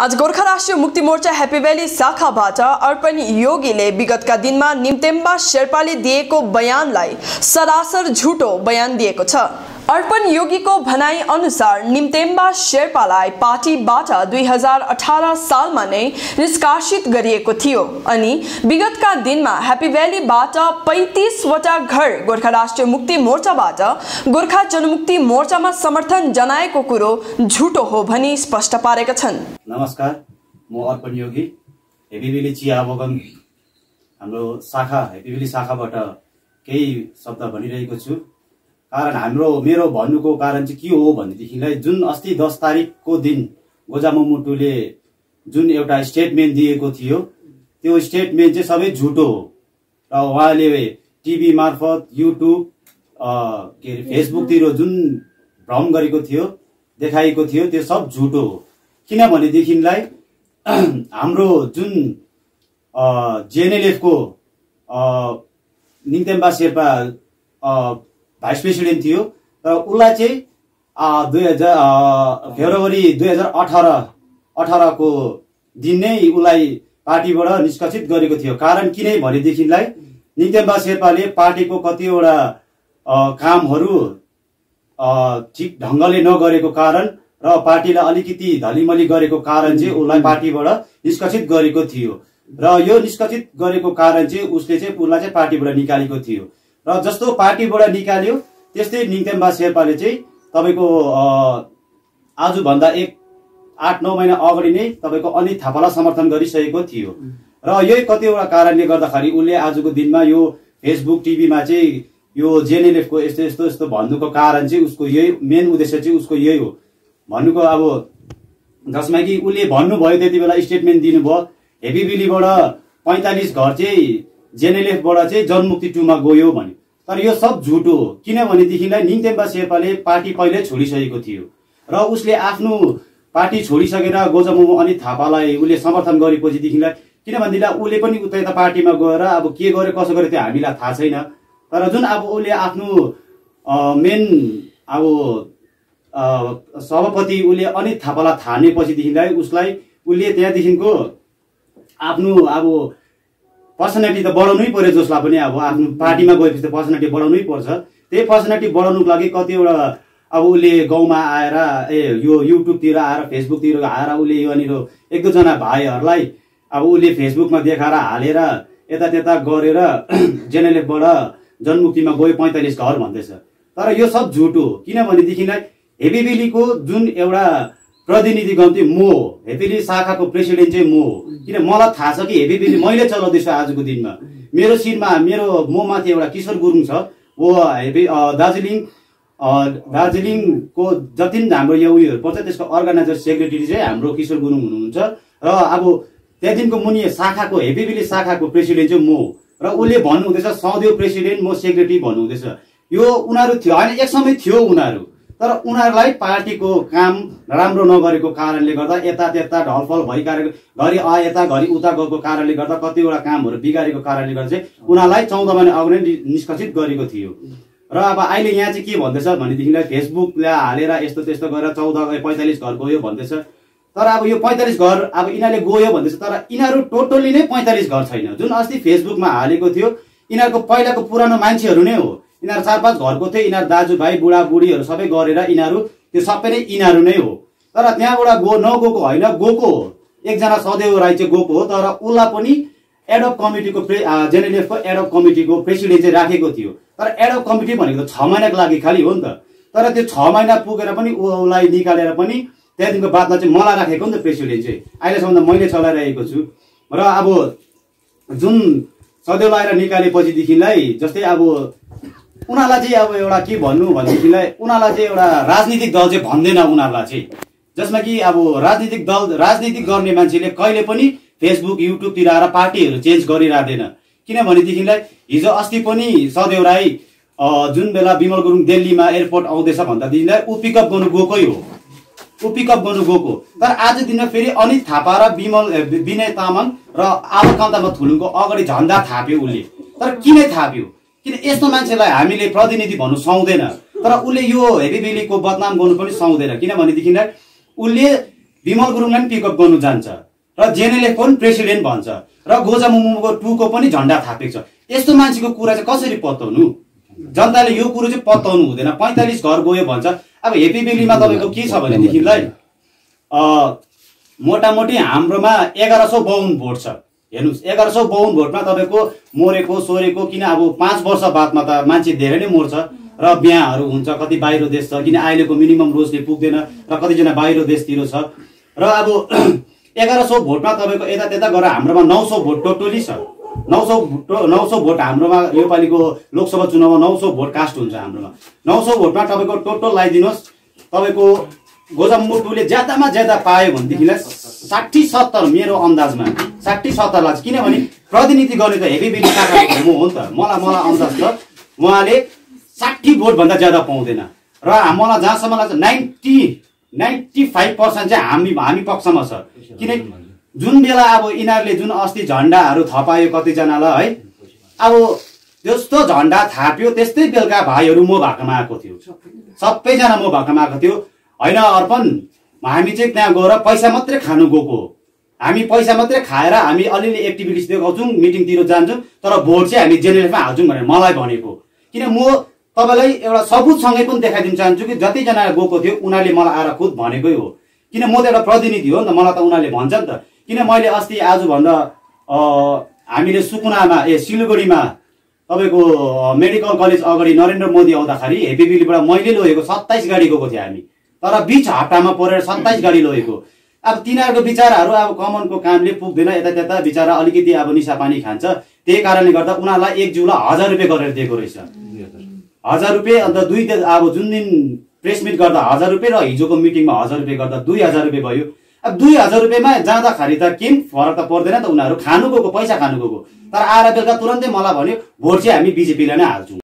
आज गोर्खा राष्ट्रिय Mukti Morcha happy valley शाखाबाट अर्पण योगीले विगतका दिनमा निम्तेम्बा शेर्पाले दिएको बयानलाई सरासर झुटो बयान दिएको छ। अर्पण योगीको भनाई अनुसार निम्तेम्बा शेर्पालाई पार्टीबाट 2018 सालमा नै निष्कासित गरिएको थियो अनि विगतका दिनमा हैप्पी भ्यालीबाट 35 वटा घर गोर्खा राष्ट्रिय मुक्ति मोर्चाबाट गोर्खा जनमुक्ति मोर्चामा समर्थन जनाएको कुरो झुटो हो भनी स्पष्ट पारेका छन्। नमस्कार, म अर्पण योगी हैप्पी भ्याली चिया बगान हाम्रो शाखा हैप्पी भ्याली शाखाबाट केही शब्द भनिरहेको छु। कारण मेरो भन्नुको कारण चाहिँ के हो भनेदेखिलाई जुन अस्ति 10 तारिकको दिन गोजामुमुटुले जुन एउटा स्टेटमेन्ट दिएको थियो त्यो स्टेटमेन्ट चाहिँ सबै झुटो हो र उहाँले टिभी मार्फत युट्युब फेसबुकतिर जुन भ्रम गरेको थियो देखाएको थियो त्यो सब झुटो हो। किनभनेदेखिलाई हाम्रो जुन जेएनएलएफ को निम्तेम्बा शेर्पा भाइस प्रेसिडेन्ट थियो तर उसलाई चाहिँ फेब्रुअरी 2018 को दिन नै उसलाई पार्टीबाट निष्कासित गरेको थियो। कारण किन भनेदेखिलाई निम्तेम्बा शेर्पाले पार्टीको कतिवटा कामहरू ठिक ढंगले नगरेको कारण र पार्टीलाई अलिकति धलीमली गरेको कारण चाहिँ उसलाई पार्टीबाट निष्कासित गरेको थियो र यो निष्कासित गरेको कारण चाहिँ उसले चाहिँ उसलाई चाहिँ पार्टीबाट निकालेको थियो र जस्तो पार्टीबाट निकाल्यो त्यस्तै निम्तेम्बा शेर्पाले चाहिँ तपाईको आजभन्दा 8-9 महिना अगाडि नै तपाईको अनित थापालाई समर्थन गरिसकेको थियो र यही कतिवटा कारणले गर्दाखेरि उले आजको दिनमा यो फेसबुक टिभीमा चाहिँ यो जेएनएलएफ को यस्तो भन्नुको कारण चाहिँ उसको यही मेन उद्देश्य चाहिँ उसको यही हो भन्नुको। अब जसमा कि उले भन्नुभयो त्यति बेला स्टेटमेन्ट दिनुभयो हैप्पी भ्यालीबाट 45 घर चाहिँ जेएनएलएफ बाट चाहिँ जनमुक्ति 2 मा गयो भन्यो तर यो सब झुटो हो। किनभनेदेखिलाई निम्तेम्बा शेर्पाले पार्टी पहिले छोडिसकेको थियो र उसले आफ्नो पार्टी छोडिसकेर गोजामुमु अनित थापालाई उसले समर्थन गरेपछिदेखिलाई किनभनेदेखिलाई उसले पनि उता यता पार्टीमा गएर अब के गर्यो कसो गर्यो त्यो हामीलाई थाहा छैन तर जुन अब उसले आफ्नो मेन अब सभापति उसले अनित थापालाई थानेपछिदेखिलाई उसलाई उसले त्यहाँदेखिको आफ्नो अब पर्सनालिटी त बढाउनै पर्यो जसलाई पनि अब आफ्नो पार्टीमा गएपछि त पर्सनालिटी बढाउनै पर्छ। त्यही पर्सनालिटी बढाउनुको लागि कतिवटा अब उसले गाउँमा आएर यो युट्युबतिर आएर फेसबुकतिर आएर उसले यहाँनिर 1-2 जना भाइहरूलाई अब उसले फेसबुकमा देखाएर हालेर यता त्यता गरेर जेएनएलएफबाट जनमुक्तिमा गयो 45 घर भन्दैछ तर यो सब झुटो हो। किनभनेदेखिलाई हैप्पी भ्यालीको जुन एउटा प्रतिनिधिगण चाहिँ म हैप्पी भ्याली शाखाको प्रेसिडेन्ट चाहिँ म हो। किन मलाई थाहा छ कि हैप्पी भ्याली मैले चलाउँदैछु आजको दिनमा मेरो शिरमा म माथि एउटा किशोर गुरुङ छ वो दार्जिलिङको जति हाम्रो यो उयोहरू पर्छ त्यसको अर्गनाइजर सेक्रेटरी चाहिँ हाम्रो किशोर गुरुङ हुनुहुन्छ र अब त्यहाँदेखिको मुनि शाखाको हैप्पी भ्याली शाखाको प्रेसिडेन्ट चाहिँ म हो र उसले भन्नुहुँदैछ सधैँ प्रेसिडेन्ट म सेक्रेटरी भन्नुहुँदैछ। यो उनीहरू थियो होइन एक समय थियो उनीहरू तर उनीहरूलाई पार्टीको काम राम्रो नगरेको कारणले गर्दा यता त्यता ढलफल भइरहेको घरि यता घरि उता गएको कारणले गर्दा कतिवटा कामहरू बिगारेको कारणले गर्दा चाहिँ उनीहरूलाई 14 महिना अगाडि निष्कासित गरेको थियो र अब अहिले यहाँ चाहिँ के भन्दैछ भनेदेखिलाई फेसबुकले हालेर यस्तो त्यस्तो गरेर 45 घर गयो भन्दैछ तर अब यो 45 घर अब यिनीहरूले गयो भन्दैछ तर यिनीहरू टोटली नै 45 घर छैन। जुन अस्ति फेसबुकमा हालेको थियो यिनीहरूको पहिलाको पुरानो मान्छेहरू नै हो। यिनीहरू 4-5 घरको थियो यिनीहरू दाजुभाइ बुढाबुढीहरू सबै गरेर यिनीहरू त्यो सबै नै यिनीहरू नै हो तर त्यहाँबाट नगएको होइन गएको हो। एकजना सदैव राई चाहिँ गएको हो तर उसलाई पनि एडअप कमिटीको जेएनएलएफको एडअप कमिटीको प्रेसिडेन्ट चाहिँ राखेको थियो तर एडअप कमिटी भनेको 6 महिनाको लागि खालि हो नि त तर त्यो 6 महिना पुगेर पनि उसलाई निकालेर पनि त्यहाँदेखिको बादमा चाहिँ मलाई राखेको नि त प्रेसिडेन्ट चाहिँ अहिलेसम्म त मैले चलाइरहेको छु र अब जुन सदैव आएर निकालेपछिदेखिलाई जस्तै अब उनीहरूलाई चाहिँ अब एउटा के भन्नु भनेदेखिलाई उनीहरूलाई चाहिँ एउटा राजनीतिक दल चाहिँ भन्दैन उनीहरूलाई चाहिँ जसमा कि अब राजनीतिक गर्ने मान्छेले कहिले पनि फेसबुक युट्युबतिर आएर पार्टीहरू चेन्ज गरिराख्दैन। किनभनेदेखिलाई हिजो अस्ति पनि सदैव राई जुन बेला विमल गुरुङ दिल्लीमा एयरपोर्ट आउँदैछ भन्दादेखिलाई ऊ पिकअप गर्नु गएकै हो तर आज दिन फेरि अनित थापा र विनय तामाङ र आलोकान्तमा थुलुङको अगाडि झण्डा थाप्यो उसले तर किन थाप्यो किन यस्तो मान्छेलाई हामीले प्रतिनिधि भन्नु सक्दैन तर उसले यो हैप्पी भ्यालीको बदनाम गर्नु पनि सक्दैन। किनभनेदेखिलाई उसले विमल गुरुङलाई पनि पिकअप गर्नु जान्छ र जेएनएलएफ पनि प्रेसिडेन्ट भन्छ र गोजामुमुको 2 को पनि झण्डा थापेको छ। यस्तो मान्छेको कुरा चाहिँ कसरी पत्ताउनु? जनताले यो कुरो चाहिँ पत्ताउनु हुँदैन। 45 घर गयो भन्छ। अब हेप्पी भ्यालीमा तपाईँको के छ भनेदेखिलाई मोटामोटी हाम्रोमा 1152 भोट छ। हेर्नुहोस् 1152 भोटमा तपाईँको मरेको सोरेको, किन अब 5 वर्ष बादमा त मान्छे धेरै नै मर्छ र बिहाहरू हुन्छ, कति बाहिर देश छ, किन अहिलेको मिनिमम रोजले पुग्दैन र कतिजना बाहिर देशतिर छ र अब 1100 भोटमा तपाईँको यता त्यता गरेर हाम्रोमा 900 भोट टोटली छ। 900 भोट हाम्रोमा योपालिको लोकसभा चुनावमा 900 भोट कास्ट हुन्छ हाम्रोमा। 900 भोटमा तपाईँको टोटल लगाइदिनुहोस्, तपाईँको गोजामुटुले ज्यादामा ज्यादा पायो भनेदेखिलाई 60-70 मेरो अन्दाजमा 60-70 लाग्छ। किनभने प्रतिनिधि गर्ने त हेभी बेली शाखाको म हो नि त, मलाई अन्दाज छ उहाँले 60 भोट भन्दा ज्यादा पाउँदैन र मलाई जहाँसम्म लाग्छ 95% चाहिँ हामी पक्षमा छ। किन जुन बेला अब यिनीहरूले जुन अस्ति झण्डाहरू थपायो कतिजनालाई है, अब जस्तो झण्डा थाप्यो त्यस्तै बेलुका भाइहरू म भएकोमा आएको थियो, सबैजना म भएकोमा आएको थियो। होइन अर्पण, हामी चाहिँ त्यहाँ गएर पैसा मात्रै खानु गएको, हामी पैसा मात्रै खाएर हामी अलिअलि एक्टिभिटिज देखाउँछौँ, मिटिङतिर जान्छौँ, तर भोट चाहिँ हामी जेएनएलएफमा हाल्छौँ भनेर मलाई भनेको। किन म तपाईँलाई एउटा सबुतसँगै पनि देखाइदिन चाहन्छु कि जतिजना गएको थियो उनीहरूले मलाई आएर खुद भनेकै हो। किन म त एउटा प्रतिनिधि हो नि त, मलाई त उनीहरूले भन्छ नि त। किन मैले अस्ति आजभन्दा हामीले सुकुनामा सिलगढीमा तपाईँको मेडिकल कलेज अगाडि नरेन्द्र मोदी आउँदाखेरि हेप्पी भ्यालीबाट मैले लगेको 27 गाडी गएको थियो हामी, तर बिच हप्तामा परेर 27 गाडी लगेको। अब तिनीहरूको बिचाराहरू अब कमनको कामले पुग्दैन, यता त्यता बिचारा अलिकति अब निसा पानी खान्छ, त्यही कारणले गर्दा उनीहरूलाई एक जिउला 1000 रुपियाँ गरेर दिएको रहेछ। 1000 रुपियाँ, अन्त अब जुन दिन प्रेस मिट गर्दा 1000 रुपियाँ र हिजोको मिटिङमा 1000 रुपियाँ गर्दा 2000 रुपियाँ भयो। अब 2000 रुपियाँमा जाँदाखेरि त केही फरक त पर्दैन त, उनीहरू खानु गएको पैसा खानु गएको, तर आएर बेलुका तुरन्तै मलाई भन्यो भोट चाहिँ हामी बिजेपीलाई नै हाल्छौँ।